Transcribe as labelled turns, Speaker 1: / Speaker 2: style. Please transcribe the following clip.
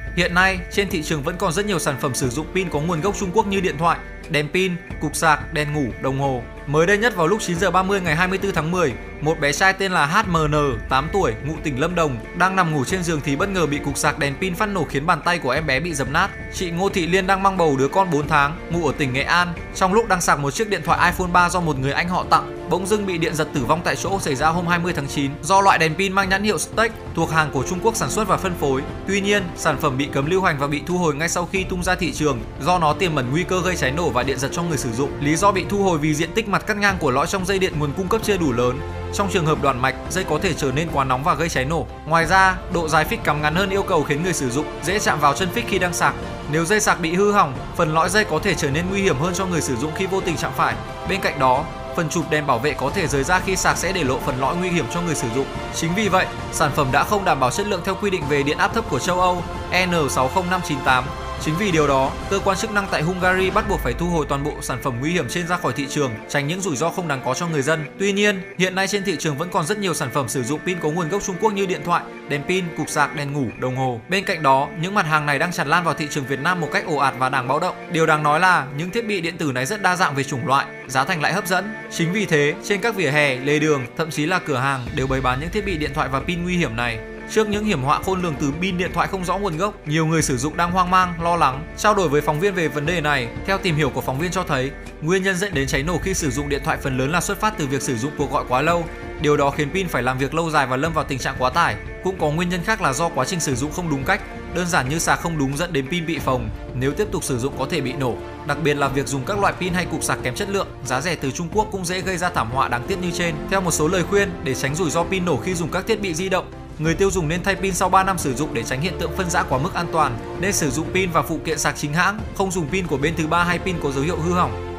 Speaker 1: Hiện nay, trên thị trường vẫn còn rất nhiều sản phẩm sử dụng pin có nguồn gốc Trung Quốc như điện thoại, đèn pin, cục sạc, đèn ngủ, đồng hồ. Mới đây nhất vào lúc 9 giờ 30 ngày 24 tháng 10, một bé trai tên là HMN, 8 tuổi, ngụ tỉnh Lâm Đồng, đang nằm ngủ trên giường thì bất ngờ bị cục sạc đèn pin phát nổ khiến bàn tay của em bé bị dập nát. Chị Ngô Thị Liên đang mang bầu đứa con 4 tháng, ngụ ở tỉnh Nghệ An, trong lúc đang sạc một chiếc điện thoại iPhone 3 do một người anh họ tặng, bỗng dưng bị điện giật tử vong tại chỗ xảy ra hôm 20 tháng 9 do loại đèn pin mang nhãn hiệu Stech thuộc hàng của Trung Quốc sản xuất và phân phối. Tuy nhiên, sản phẩm bị cấm lưu hành và bị thu hồi ngay sau khi tung ra thị trường do nó tiềm ẩn nguy cơ gây cháy nổ và điện giật cho người sử dụng. Lý do bị thu hồi vì diện tích mặt cắt ngang của lõi trong dây điện nguồn cung cấp chưa đủ lớn. Trong trường hợp đoạn mạch, dây có thể trở nên quá nóng và gây cháy nổ. Ngoài ra, độ dài phích cắm ngắn hơn yêu cầu khiến người sử dụng dễ chạm vào chân phích khi đang sạc. Nếu dây sạc bị hư hỏng, phần lõi dây có thể trở nên nguy hiểm hơn cho người sử dụng khi vô tình chạm phải. Bên cạnh đó, phần chụp đèn bảo vệ có thể rời ra khi sạc sẽ để lộ phần lõi nguy hiểm cho người sử dụng. Chính vì vậy, sản phẩm đã không đảm bảo chất lượng theo quy định về điện áp thấp của châu Âu EN60598. Chính vì điều đó, cơ quan chức năng tại Hungary bắt buộc phải thu hồi toàn bộ sản phẩm nguy hiểm trên ra khỏi thị trường, tránh những rủi ro không đáng có cho người dân. Tuy nhiên, hiện nay trên thị trường vẫn còn rất nhiều sản phẩm sử dụng pin có nguồn gốc Trung Quốc như điện thoại, đèn pin, cục sạc, đèn ngủ, đồng hồ. Bên cạnh đó, những mặt hàng này đang tràn lan vào thị trường Việt Nam một cách ồ ạt và đáng báo động. Điều đáng nói là những thiết bị điện tử này rất đa dạng về chủng loại, giá thành lại hấp dẫn. Chính vì thế, trên các vỉa hè, lề đường, thậm chí là cửa hàng đều bày bán những thiết bị điện thoại và pin nguy hiểm này. Trước những hiểm họa khôn lường từ pin điện thoại không rõ nguồn gốc, nhiều người sử dụng đang hoang mang, lo lắng. Trao đổi với phóng viên về vấn đề này, theo tìm hiểu của phóng viên cho thấy, nguyên nhân dẫn đến cháy nổ khi sử dụng điện thoại phần lớn là xuất phát từ việc sử dụng cuộc gọi quá lâu. Điều đó khiến pin phải làm việc lâu dài và lâm vào tình trạng quá tải. Cũng có nguyên nhân khác là do quá trình sử dụng không đúng cách, đơn giản như sạc không đúng dẫn đến pin bị phồng, nếu tiếp tục sử dụng có thể bị nổ. Đặc biệt là việc dùng các loại pin hay cục sạc kém chất lượng, giá rẻ từ Trung Quốc cũng dễ gây ra thảm họa đáng tiếc như trên. Theo một số lời khuyên, để tránh rủi ro pin nổ khi dùng các thiết bị di động, người tiêu dùng nên thay pin sau 3 năm sử dụng để tránh hiện tượng phân rã quá mức an toàn. Nên sử dụng pin và phụ kiện sạc chính hãng, không dùng pin của bên thứ ba hay pin có dấu hiệu hư hỏng.